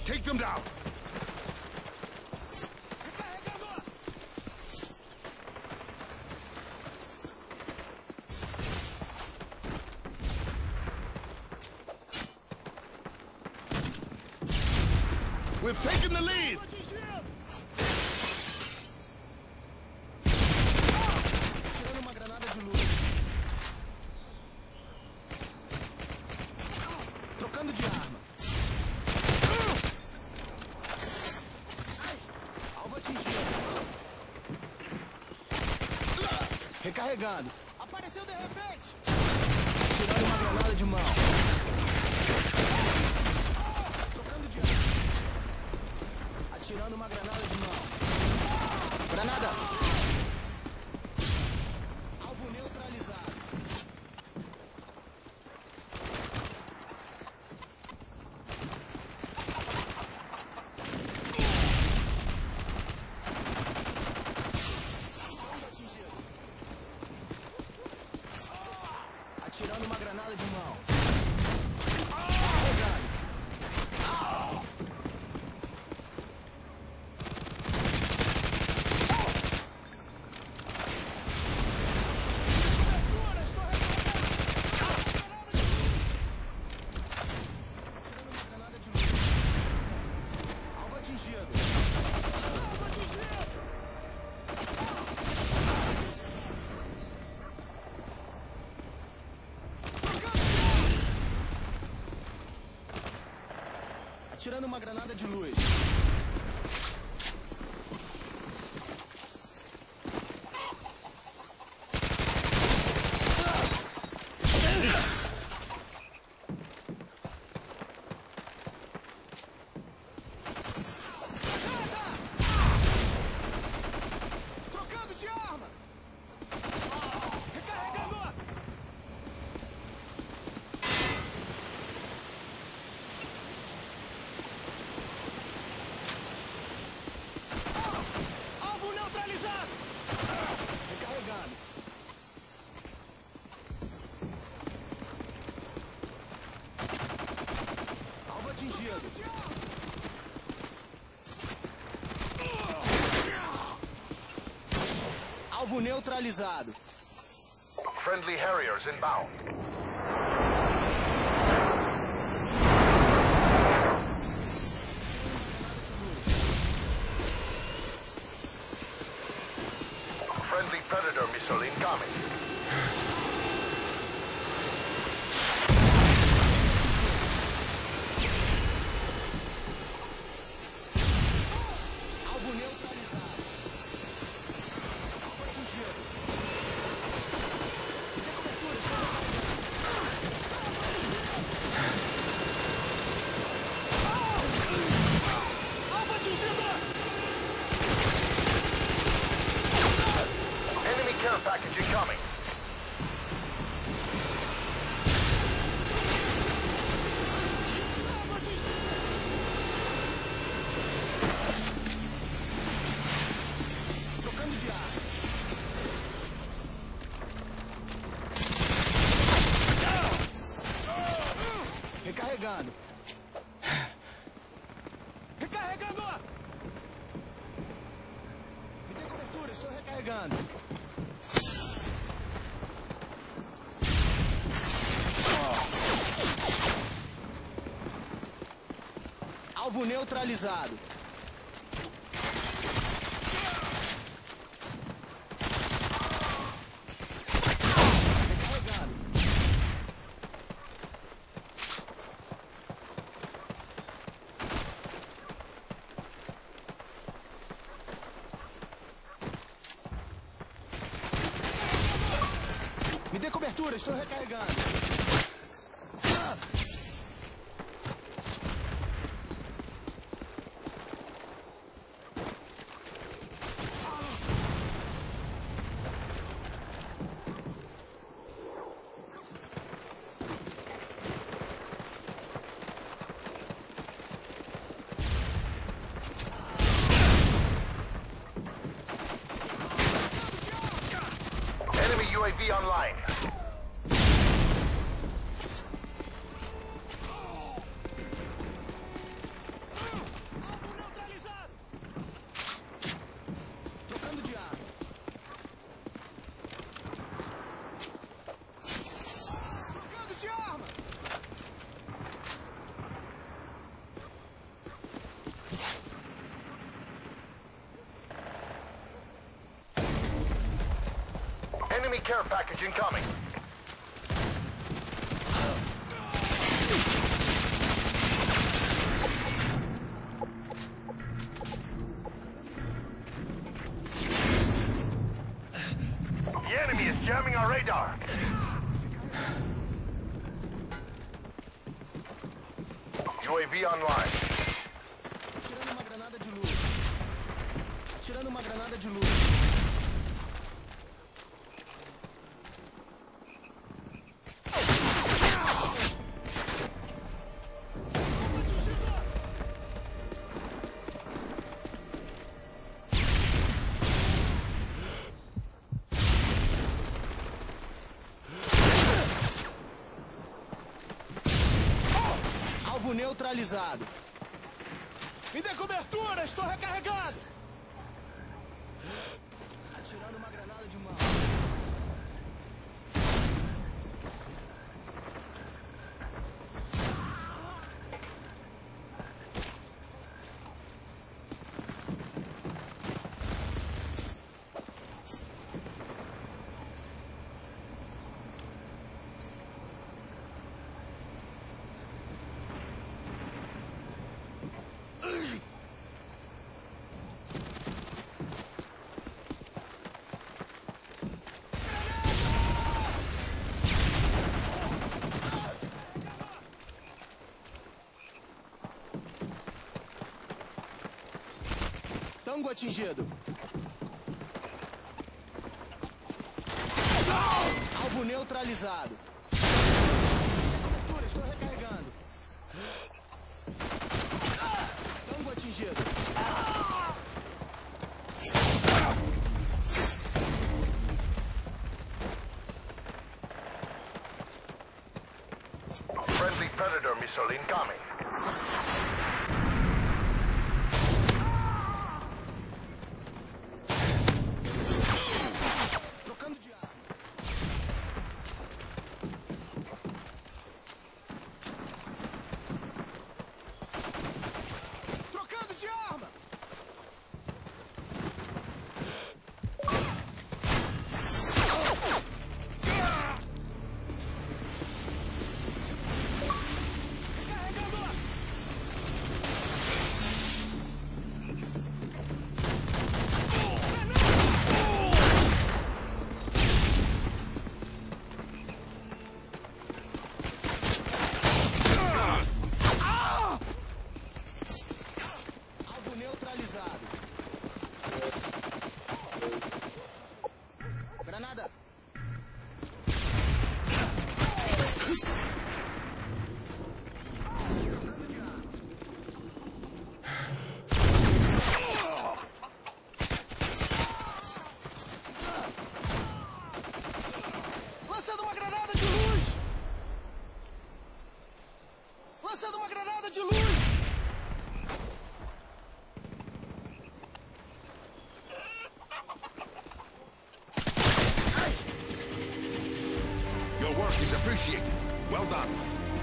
Take them down. We've taken the lead. Tirando uma granada de luz. Trocando de arma. Alvo atingido. Recarregando. Apareceu de repente. Tirando uma granada de mão. Trocando de arma. Atirando uma granada de mão. Granada. Alvo neutralizado. Atirando uma granada de mão. Carregando. Atirando uma granada de luz. Trocando de arma. Recarregando. Alvo neutralizado. Recarregando. Alvo atingido. Alvo neutralizado. Friendly Harriers inbound. Friendly Predator missile incoming. Alvo neutralizado. Alvo atingido. Tem cobertura, alvo atingido. Enemy care package incoming. Alvo atingido. Trocando de arma. Recarregando. Recarregando! Me dê cobertura, estou recarregando. Alvo neutralizado. Recarregando. Me dê cobertura, estou recarregando. Enemy UAV online. Enemy care package incoming. The enemy is jamming our radar. UAV online. Tirando uma granada de luz. Tirando uma granada de luz. Alvo neutralizado. Me dê cobertura, estou recarregado. Atirando uma granada de mão. Tango atingido. Alvo neutralizado. Cobertura, estou recarregando. Tango atingido. Friendly Predator missile incoming. Trocando de arma. Trocando de arma. Carregando. Alvo neutralizado. Granada. Lançando uma granada de luz. Lançando uma granada de luz. Your work is appreciated. Well done.